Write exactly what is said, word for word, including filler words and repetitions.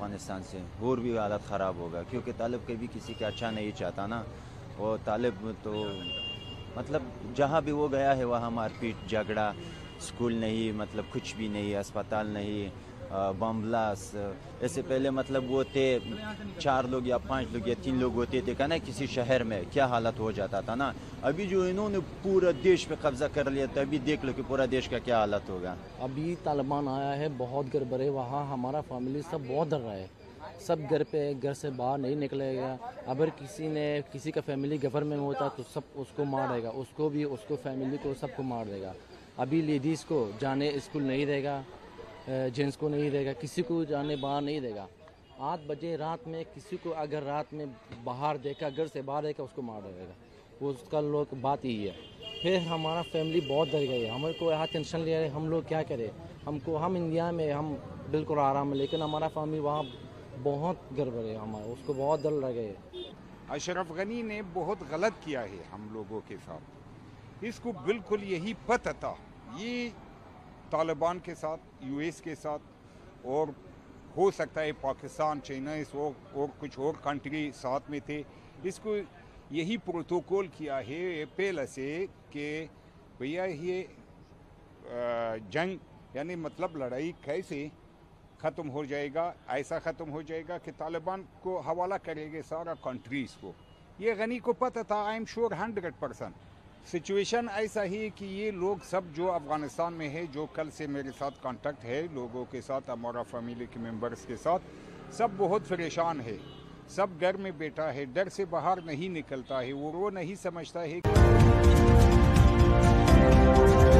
افغانستان سے اور بھی حالت خراب ہوگا، کیونکہ طالب کبھی کسی کا اچھا نہیں چاہتا نا. اور طالب تو مطلب جہاں بھی وہ گیا ہے وہاں مار پیٹ جھگڑا، اسکول نہیں، مطلب کچھ بھی نہیں، اسپتال نہیں، بم بلاس. ایسے پہلے مطلب وہ تھے چار لوگ یا پانچ لوگ یا تین لوگ ہوتے تھے کہ نا کسی شہر میں کیا حالت ہو جاتا تھا نا. ابھی جو انہوں نے پورا دیش پہ قبضہ کر لیا تھا، ابھی دیکھ لو کہ پورا دیش کا کیا حالت ہوگا. ابھی طالبان آیا ہے، بہت گڑبڑ ہے وہاں. ہمارا فیملی سب بہت ڈر رہا ہے، سب گھر پہ، گھر سے باہر نہیں نکلے گا. اگر کسی نے کسی کا فیملی گورنمنٹ میں ہوتا تو سب اس کو مار دے گا، اس کو بھی، اس کو فیملی کو، سب کو مار دے گا. ابھی لیڈیز کو جانے اسکول نہیں دے گا، جینٹس کو نہیں دے گا، کسی کو جانے باہر نہیں دے گا. آٹھ بجے رات میں کسی کو اگر رات میں باہر دیکھا، گھر سے باہر دیکھا، اس کو مار دے گا. وہ اس کا لوگ بات یہی ہے. پھر ہمارا فیملی بہت ڈر گئی ہے، ہمیں کو یہاں ٹینشن لے رہے، ہم لوگ کیا کریں. ہم کو ہم انڈیا میں ہم بالکل آرام ہے، لیکن ہمارا فیملی وہاں بہت گڑبڑ ہے. ہمارا اس کو بہت ڈر لگے. اشرف غنی نے بہت غلط کیا ہے ہم لوگوں کے ساتھ. اس کو بالکل یہی پتہ تھا یہ طالبان کے ساتھ، یو ایس کے ساتھ، اور ہو سکتا ہے پاکستان، چائنا اور کچھ اور کنٹری ساتھ میں تھے. اس کو یہی پروٹوکول کیا ہے پہلے سے کہ بھیا یہ جنگ یعنی مطلب لڑائی کیسے ختم ہو جائے گا، ایسا ختم ہو جائے گا کہ طالبان کو حوالہ کرے گے سارا کنٹریز کو. یہ غنی کو پتہ تھا، I am sure hundred percent. Situation ایسا ہی کہ یہ لوگ سب جو افغانستان میں ہے، جو کل سے میرے ساتھ کانٹیکٹ ہے لوگوں کے ساتھ، ہمارا فیملی کے ممبرس کے ساتھ، سب بہت پریشان ہے. سب گھر میں بیٹھا ہے، ڈر سے باہر نہیں نکلتا ہے، اور وہ نہیں سمجھتا ہے کہ